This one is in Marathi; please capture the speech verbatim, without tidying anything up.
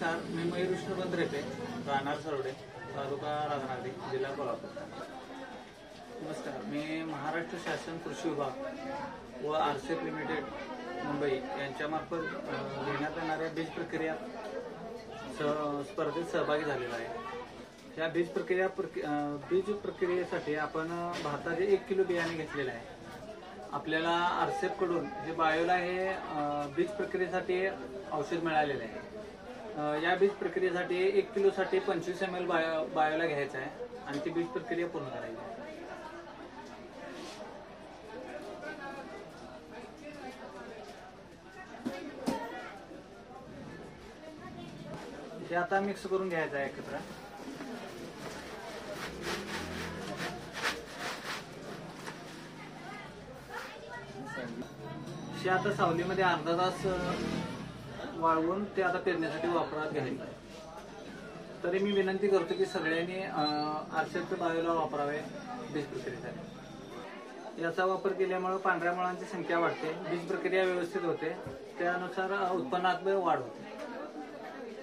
नमस्कार, मी मयूर विष्णुपंत रेपे, राहणार सरवडे, तालुका राधानगरी, जिल्हा कोल्हापूर. नमस्कार, मी महाराष्ट्र शासन कृषी विभाग व आरसेप लिमिटेड मुंबई यांच्यामार्फत घेण्यात येणाऱ्या बीज प्रक्रिया स्पर्धेत सहभागी झालेला आहे. या बीज प्रक्रिया बीज प्रक्रियेसाठी आपण भाताचे एक किलो बियाणे घेतलेले आहे. आपल्याला आरसेप कडून हे बायोला हे बीज प्रक्रियेसाठी औषध मिळालेले आहे. या बीज प्रक्रियेसाठी एक किलो साठी पंचवीस एम एल बायो बायोला घ्यायचं आहे आणि ती बीज प्रक्रिया पूर्ण करायची आहे. हे आता मिक्स करून घ्यायचं आहे एकत्र. हे आता सावलीमध्ये अर्धा तास वाळवून ते आता पेरण्यासाठी वापरात घ्यायचं आहे. तरी मी विनंती करतो की सगळ्यांनी आरसेप बायोला वापरावे बीज प्रक्रियेसाठी. याचा वापर केल्यामुळे पांढऱ्या मुळांची संख्या वाढते, बीज प्रक्रिया व्यवस्थित होते, त्यानुसार उत्पन्नात वाढ होते.